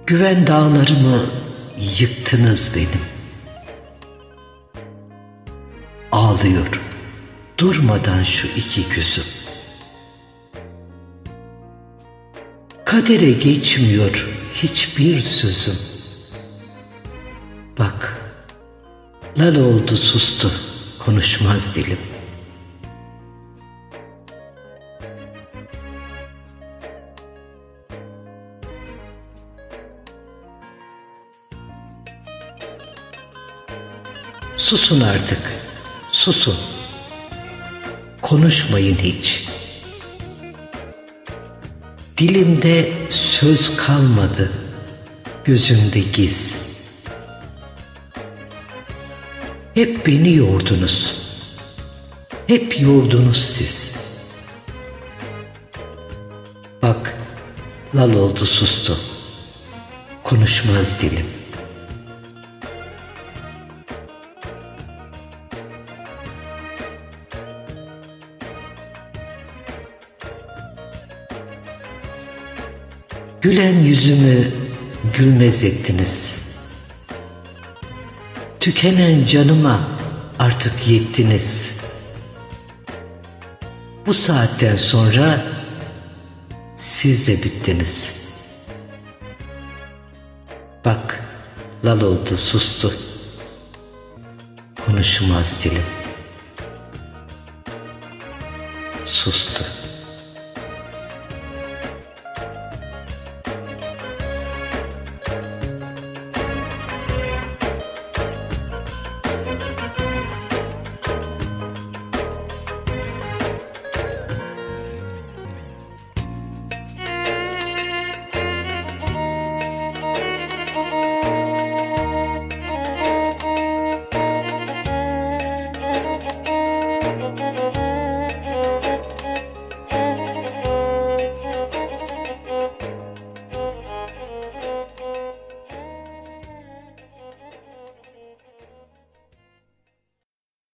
Güven dağlarımı yıktınız benim. Ağlıyor durmadan şu iki gözüm. Kadere geçmiyor hiçbir sözüm. Bak, lal oldu sustu, konuşmaz dilim. Susun artık, susun. Konuşmayın hiç. Dilimde söz kalmadı, gözümde giz. Hep beni yordunuz, hep yordunuz siz. Bak, lal oldu sustu, konuşmaz dilim. Gülen yüzümü gülmez ettiniz. Tükenen canıma artık yettiniz. Bu saatten sonra siz de bittiniz. Bak, lal oldu sustu, konuşmaz dilim. Sustu.